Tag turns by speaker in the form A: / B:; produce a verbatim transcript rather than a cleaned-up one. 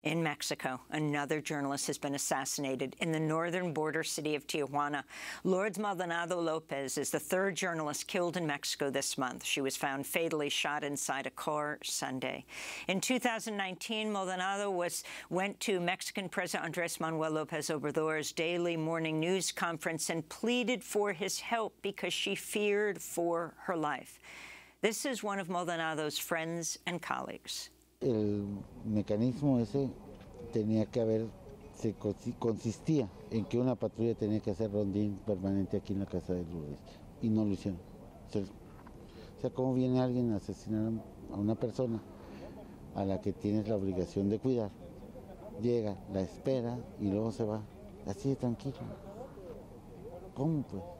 A: In Mexico, another journalist has been assassinated in the northern border city of Tijuana. Lourdes Maldonado López is the third journalist killed in Mexico this month. She was found fatally shot inside a car Sunday. In two thousand nineteen, Maldonado was, went to Mexican President Andrés Manuel López Obrador's daily morning news conference and pleaded for his help because she feared for her life. This is one of Maldonado's friends and colleagues.
B: El mecanismo ese tenía que haber, se consistía en que una patrulla tenía que hacer rondín permanente aquí en la casa de Lourdes y no lo hicieron. O sea, o sea, ¿cómo viene alguien a asesinar a una persona a la que tienes la obligación de cuidar? Llega, la espera y luego se va, así de tranquilo. ¿Cómo pues?